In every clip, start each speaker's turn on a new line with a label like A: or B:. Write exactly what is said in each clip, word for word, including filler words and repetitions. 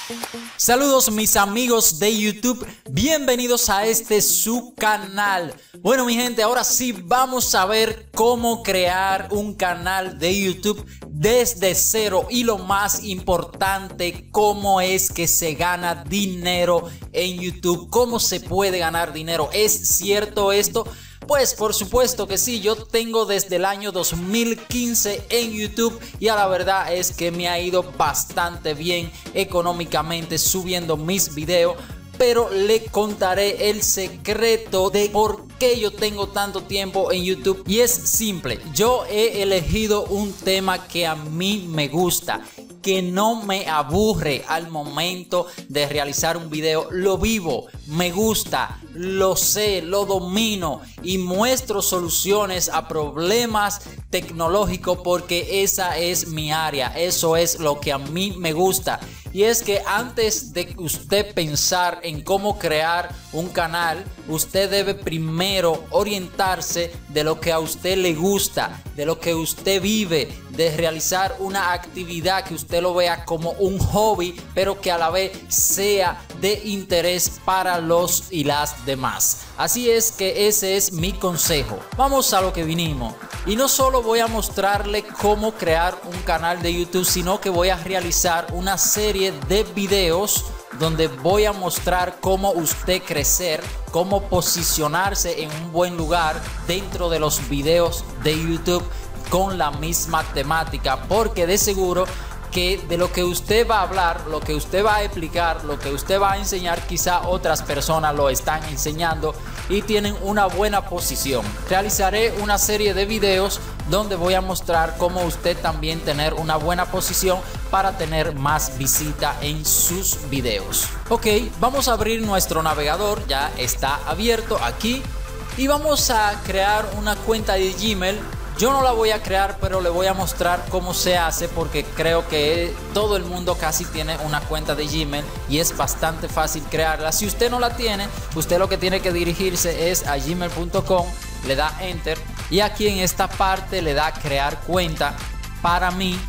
A: Saludos mis amigos de YouTube, bienvenidos a este su canal. Bueno mi gente, ahora sí vamos a ver cómo crear un canal de YouTube desde cero y lo más importante, cómo es que se gana dinero en YouTube, cómo se puede ganar dinero. ¿Es cierto esto? Pues por supuesto que sí, yo tengo desde el año dos mil quince en YouTube y a la verdad es que me ha ido bastante bien económicamente subiendo mis videos, pero le contaré el secreto de por qué yo tengo tanto tiempo en YouTube y es simple. Yo he elegido un tema que a mí me gusta, que no me aburre al momento de realizar un video. Lo vivo, me gusta, lo sé, lo domino y muestro soluciones a problemas tecnológicos porque esa es mi área, eso es lo que a mí me gusta. Y es que antes de usted pensar en cómo crear un canal, usted debe primero orientarse de lo que a usted le gusta, de lo que usted vive, de realizar una actividad que usted lo vea como un hobby, pero que a la vez sea de interés para los y las demás. Así es que ese es mi consejo. Vamos a lo que vinimos. Y no solo voy a mostrarle cómo crear un canal de YouTube, sino que voy a realizar una serie de videos donde voy a mostrar cómo usted crecer, cómo posicionarse en un buen lugar dentro de los videos de YouTube con la misma temática, porque de seguro que de lo que usted va a hablar, lo que usted va a explicar, lo que usted va a enseñar, quizá otras personas lo están enseñando y tienen una buena posición. Realizaré una serie de videos donde voy a mostrar cómo usted también tener una buena posición para tener más visita en sus videos. Ok, vamos a abrir nuestro navegador, ya está abierto aquí y vamos a crear una cuenta de Gmail. Yo no la voy a crear, pero le voy a mostrar cómo se hace porque creo que todo el mundo casi tiene una cuenta de Gmail y es bastante fácil crearla. Si usted no la tiene, usted lo que tiene que dirigirse es a gmail punto com, le da enter y aquí en esta parte le da crear cuenta para mí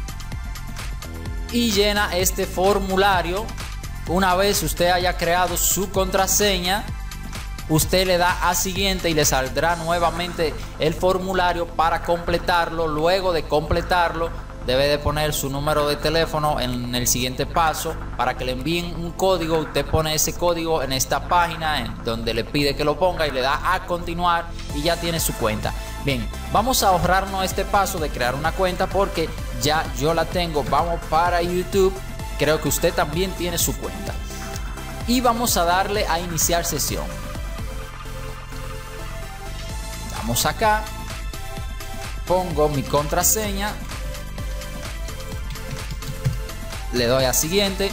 A: y llena este formulario. Una vez usted haya creado su contraseña, usted le da a siguiente y le saldrá nuevamente el formulario para completarlo. Luego de completarlo debe de poner su número de teléfono en el siguiente paso para que le envíen un código. Usted pone ese código en esta página en donde le pide que lo ponga y le da a continuar y ya tiene su cuenta. Bien, vamos a ahorrarnos este paso de crear una cuenta porque ya yo la tengo. Vamos para YouTube, creo que usted también tiene su cuenta y vamos a darle a iniciar sesión. Vamos acá, pongo mi contraseña, le doy a siguiente.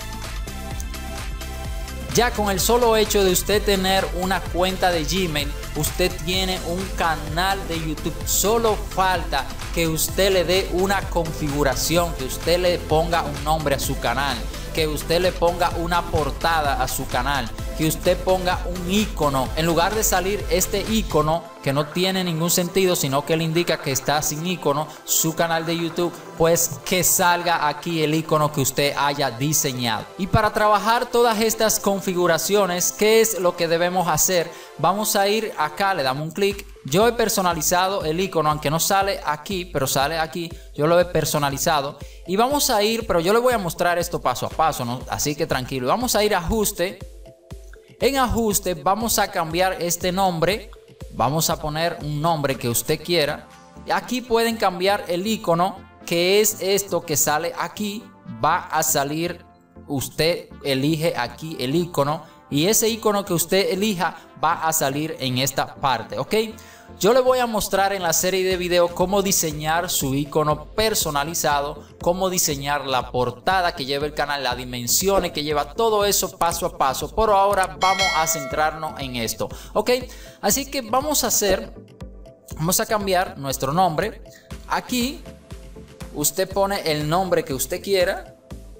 A: Ya con el solo hecho de usted tener una cuenta de Gmail, usted tiene un canal de YouTube. Solo falta que usted le dé una configuración, que usted le ponga un nombre a su canal, que usted le ponga una portada a su canal, que usted ponga un icono. En lugar de salir este icono que no tiene ningún sentido, sino que le indica que está sin icono su canal de YouTube, pues que salga aquí el icono que usted haya diseñado. Y para trabajar todas estas configuraciones, ¿qué es lo que debemos hacer? Vamos a ir acá, le damos un clic. Yo he personalizado el icono, aunque no sale aquí, pero sale aquí. Yo lo he personalizado y vamos a ir, pero yo le voy a mostrar esto paso a paso, ¿no? Así que tranquilo. Vamos a ir a ajuste. En ajuste vamos a cambiar este nombre. Vamos a poner un nombre que usted quiera. Aquí pueden cambiar el icono, que es esto que sale aquí. Va a salir, usted elige aquí el icono y ese icono que usted elija va a salir en esta parte, ¿ok? Yo le voy a mostrar en la serie de videos cómo diseñar su icono personalizado, cómo diseñar la portada que lleva el canal, las dimensiones que lleva, todo eso paso a paso. Por ahora vamos a centrarnos en esto, ¿ok? Así que vamos a hacer, vamos a cambiar nuestro nombre. Aquí usted pone el nombre que usted quiera,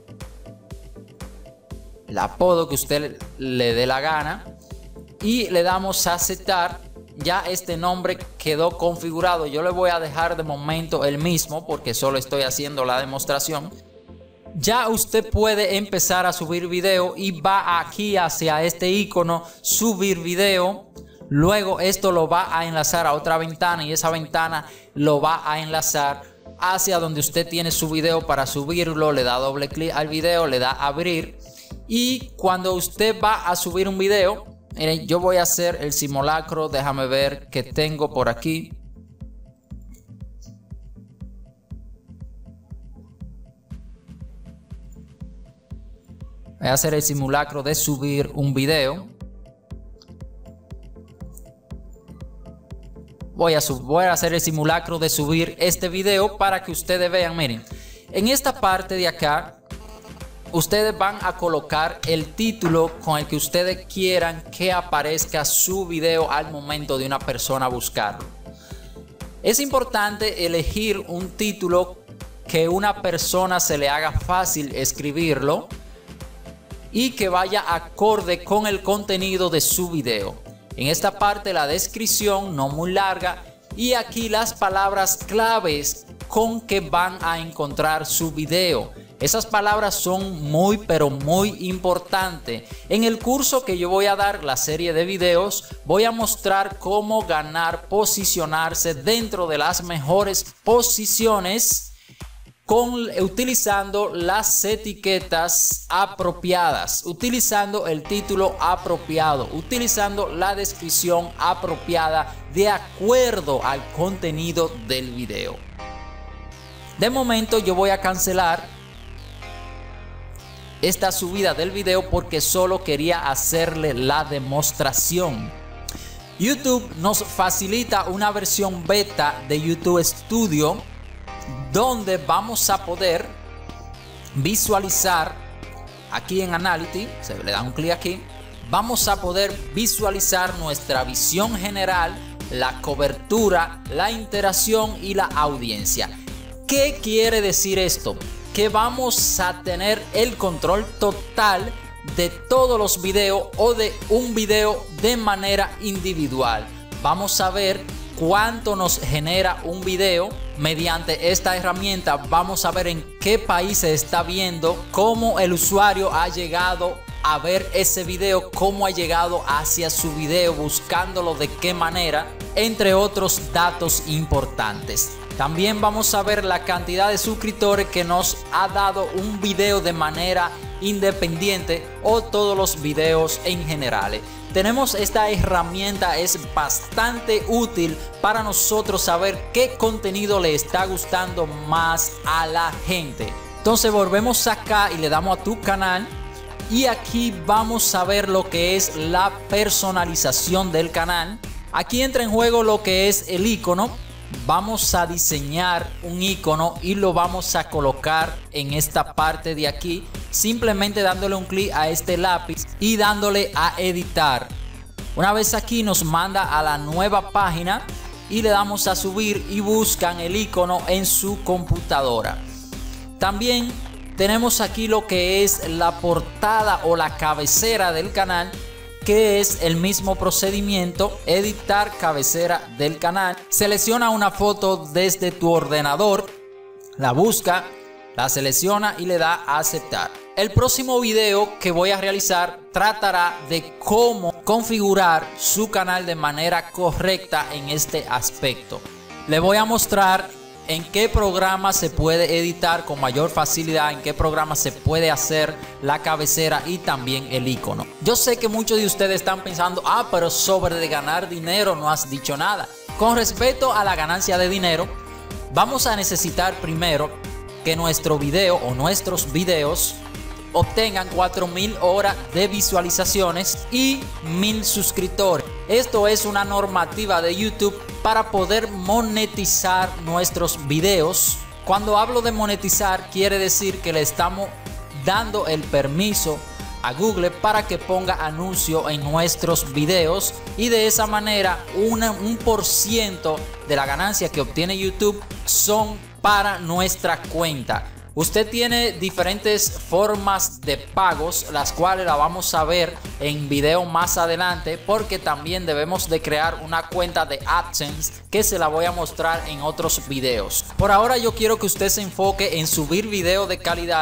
A: el apodo que usted le dé la gana y le damos a aceptar. Ya este nombre quedó configurado. Yo le voy a dejar de momento el mismo porque solo estoy haciendo la demostración. ya usted puede empezar a subir video y va aquí hacia este icono subir video. Luego esto lo va a enlazar a otra ventana y esa ventana lo va a enlazar hacia donde usted tiene su video para subirlo. Le da doble clic al video, le da abrir, y cuando usted va a subir un video, miren, yo voy a hacer el simulacro. Déjame ver qué tengo por aquí. Voy a hacer el simulacro de subir un video. Voy a, voy a hacer el simulacro de subir este video para que ustedes vean. Miren, en esta parte de acá, ustedes van a colocar el título con el que ustedes quieran que aparezca su video al momento de una persona buscarlo. Es importante elegir un título que una persona se le haga fácil escribirlo y que vaya acorde con el contenido de su video. En esta parte la descripción no muy larga, y aquí las palabras claves con que van a encontrar su video. Esas palabras son muy pero muy importantes. En el curso que yo voy a dar, la serie de videos, voy a mostrar cómo ganar, posicionarse dentro de las mejores posiciones con, utilizando las etiquetas apropiadas, utilizando el título apropiado, utilizando la descripción apropiada de acuerdo al contenido del video. De momento yo voy a cancelar esta subida del video porque solo quería hacerle la demostración. YouTube nos facilita una versión beta de YouTube Studio, donde vamos a poder visualizar aquí en Analytics. Se le da un clic aquí, vamos a poder visualizar nuestra visión general, la cobertura, la interacción y la audiencia. ¿Qué quiere decir esto? Que vamos a tener el control total de todos los videos o de un video de manera individual. Vamos a ver cuánto nos genera un video. Mediante esta herramienta vamos a ver en qué país se está viendo, cómo el usuario ha llegado a ver ese video, cómo ha llegado hacia su video, buscándolo de qué manera, entre otros datos importantes. También vamos a ver la cantidad de suscriptores que nos ha dado un video de manera independiente o todos los videos en general. Tenemos esta herramienta, es bastante útil para nosotros saber qué contenido le está gustando más a la gente. Entonces volvemos acá y le damos a tu canal, y aquí vamos a ver lo que es la personalización del canal. Aquí entra en juego lo que es el icono. Vamos a diseñar un icono y lo vamos a colocar en esta parte de aquí, simplemente dándole un clic a este lápiz y dándole a editar. Una vez aquí nos manda a la nueva página y le damos a subir y buscan el icono en su computadora. También tenemos aquí lo que es la portada o la cabecera del canal, que es el mismo procedimiento, editar cabecera del canal. Selecciona una foto desde tu ordenador, la busca, la selecciona y le da a aceptar. El próximo video que voy a realizar tratará de cómo configurar su canal de manera correcta en este aspecto. Le voy a mostrar en qué programa se puede editar con mayor facilidad, en qué programa se puede hacer la cabecera y también el icono. Yo sé que muchos de ustedes están pensando, ah, pero sobre de ganar dinero no has dicho nada. Con respecto a la ganancia de dinero, vamos a necesitar primero que nuestro video o nuestros videos obtengan cuatro mil horas de visualizaciones y mil suscriptores. Esto es una normativa de YouTube para poder monetizar nuestros videos. Cuando hablo de monetizar, quiere decir que le estamos dando el permiso a Google para que ponga anuncio en nuestros videos, y de esa manera una, un por ciento de la ganancia que obtiene YouTube son para nuestra cuenta. Usted tiene diferentes formas de pagos, las cuales la vamos a ver en video más adelante, porque también debemos de crear una cuenta de AdSense que se la voy a mostrar en otros videos. Por ahora yo quiero que usted se enfoque en subir video de calidad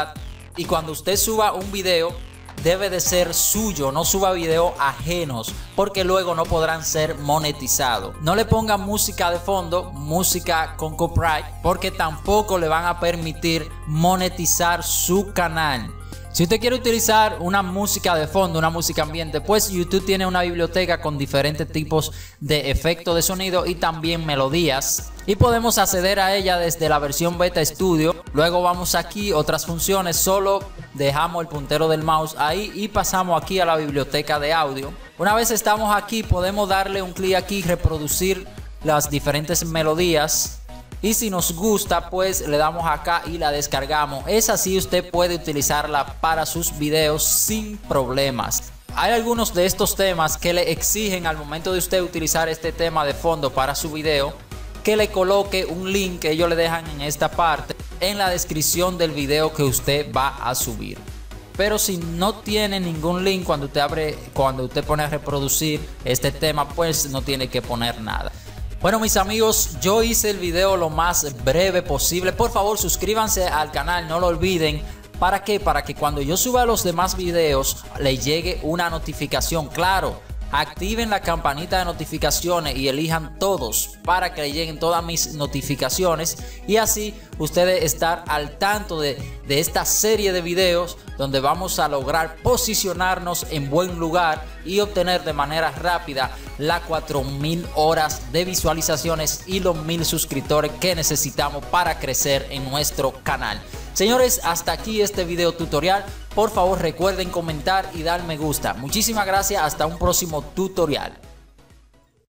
A: Y cuando usted suba un video, debe de ser suyo, no suba videos ajenos, porque luego no podrán ser monetizados. No le pongan música de fondo, música con copyright, porque tampoco le van a permitir monetizar su canal. Si usted quiere utilizar una música de fondo, una música ambiente, pues YouTube tiene una biblioteca con diferentes tipos de efectos de sonido y también melodías. Y podemos acceder a ella desde la versión Beta Studio. Luego vamos aquí, otras funciones, solo dejamos el puntero del mouse ahí y pasamos aquí a la biblioteca de audio. Una vez estamos aquí, podemos darle un clic aquí, reproducir las diferentes melodías. Y si nos gusta, pues le damos acá y la descargamos. Es así, usted puede utilizarla para sus videos sin problemas. Hay algunos de estos temas que le exigen al momento de usted utilizar este tema de fondo para su video, que le coloque un link que ellos le dejan en esta parte en la descripción del video que usted va a subir. Pero si no tiene ningún link, cuando usted abre, cuando usted pone a reproducir este tema, pues no tiene que poner nada. Bueno, mis amigos, yo hice el video lo más breve posible. Por favor, suscríbanse al canal, no lo olviden. ¿Para qué? Para que cuando yo suba los demás videos le llegue una notificación. Claro, activen la campanita de notificaciones y elijan todos para que le lleguen todas mis notificaciones y así ustedes estar al tanto de, de esta serie de videos donde vamos a lograr posicionarnos en buen lugar y obtener de manera rápida las cuatro mil horas de visualizaciones y los mil suscriptores que necesitamos para crecer en nuestro canal. Señores, hasta aquí este video tutorial. Por favor, recuerden comentar y dar me gusta. Muchísimas gracias. Hasta un próximo tutorial.